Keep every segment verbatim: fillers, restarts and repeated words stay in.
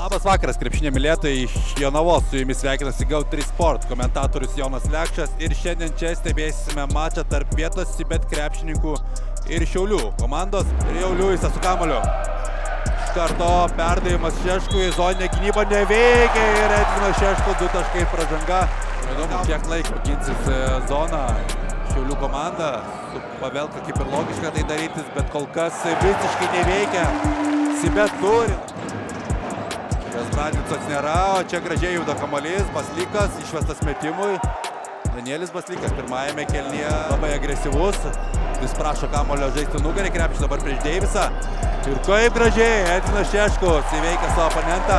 Labas vakaras, krepšinio mylėtojai, iš Jonavos su jumis sveikinasi Go trys Sport, komentatorius Jonas Lekšas ir šiandien čia stebėsime mačą tarp vietos Sibet krepšininkų ir Šiaulių komandos ir jau Liujisas su kamuoliu. Iš karto perdavimas Šeškui, zoninė gynyba neveikia ir Edvinas Šeškus du taškai pražanga. Įdomu, kiek laiko ginsis zoną Šiaulių komanda, su Pavelka kaip ir logiška tai darytis, bet kol kas visiškai neveikia. Sibet turi. Bradnicos nėra, o čia gražiai juda kamuolys, Baslykas išvestas metimui. Danielis Baslykas pirmajame kėlinyje labai agresyvus. Vis prašo kamuolio žaisti nugarį, krepšį dabar prieš Deivisą. Ir kaip gražiai Edvinas Šeškus įveikia savo oponentą.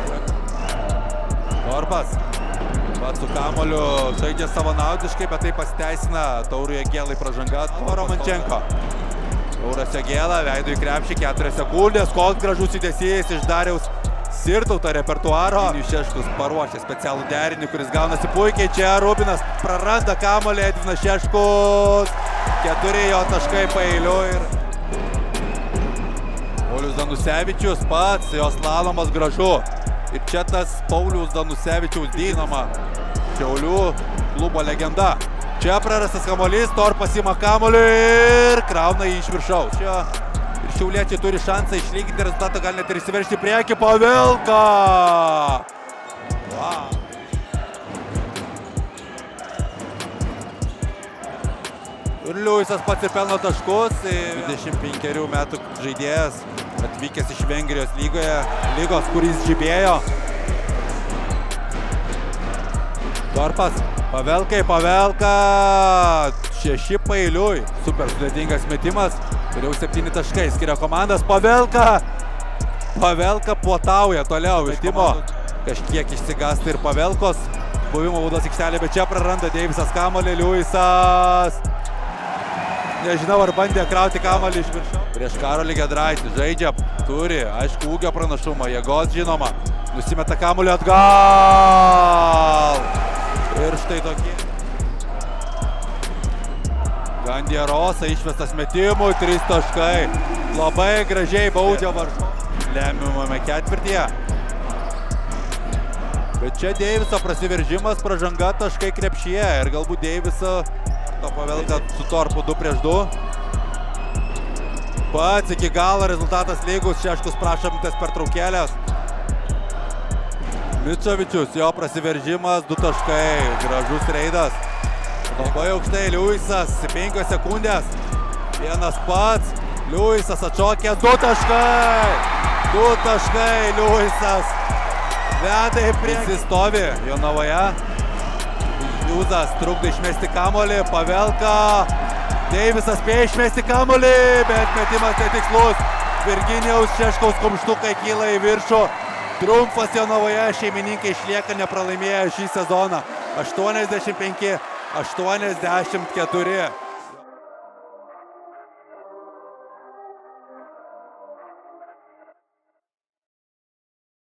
Torpas pats su kamuoliu žaidžia savanaudiškai, bet tai pasiteisina. Taurų Jagėlai pražanga, Romančenko. Tauras Jagėla veido į krepšį, keturias sekundės, koks gražus judesys iš Dariaus Sirtauto repertuaro. Šeškus paruošė specialų derinį, kuris gaunasi puikiai. Čia Rubinas praranda kamuolį, Edvinas Šeškus. Keturi jo taškai paeiliui. Ir Paulius Danusevičius pats, jos slalomas gražu. Ir čia tas Paulius Danusevičiaus Dynamo Šiaulių klubo legenda. Čia prarastas kamuolys, Torpas ima kamuolį ir krauna jį iš viršaus. Čia ir šiauliečiai turi šansą išlyginti rezultatą, gali net ir įsiveržti į priekį. Pavelka! Wow. Ir Liujisas pats ir pelno taškus. dvidešimt penkerių metų žaidėjas, atvykęs iš Vengrijos lygoje, lygos, kuris žibėjo. Torpas, Pavelkai, Pavelka, šeši paeiliui. Super sudėtingas metimas. Ir jau septyni taškai skiria komandas. Pavelka! Pavelka puotauja toliau. Metimo kažkiek išsigąsta ir Pavelkos buvimo baudos aikštelė, bet čia praranda Deivisas kamuolį. Liujisas. Nežinau, ar bandė krauti kamuolį iš viršaus. Prieš Karolį Gedraitį žaidžia, turi, aišku, ūgio pranašumą, jėgos žinoma. Nusimeta kamuolį atgal. Ir štai tokie. Gandierosa išvestas metimui, trys taškai. Labai gražiai baudžia varžovą lemiamame ketvirtyje. Bet čia Deiviso prasiveržimas, pražanga, taškai krepšyje. Ir galbūt Deiviso to Pavelka su Torpu du prieš du. Pats iki galo rezultatas lygus, Šeškus prašomtas pertraukėlės. Mičovičius, jo prasiveržimas, du taškai, gražus reidas. Labai aukštai Liujisas, penkios sekundės, vienas pats, Liujisas atšokė, du taškai, du taškai, Liujisas veda į priekį. Visi stovi Jonavoje, Liuzas trukdo išmesti kamuolį, Pavelka, Deivisas spėjo išmesti kamuolį, bet metimas netikslus. Virginijaus Šeškaus kumštukai kyla į viršų. Triumfas Jonavoje, šeimininkai išlieka nepralaimėję šį sezoną. aštuoniasdešimt penki aštuoniasdešimt keturi.